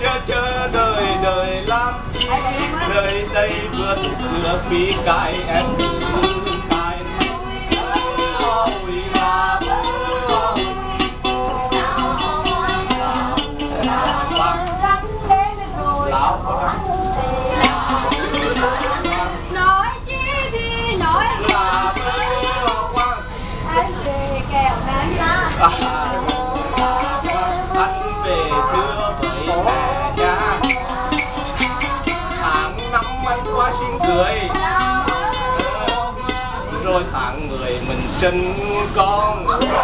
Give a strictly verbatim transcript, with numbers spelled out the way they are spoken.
chờ chờ đợi đợi làm chi đời đây vượt cửa phi cài em cài ôi là nói chi thì nói là anh về kèo nắng anh về thưa với mẹ cha tháng năm anh qua xin cưới rồi tháng người mình sinh con.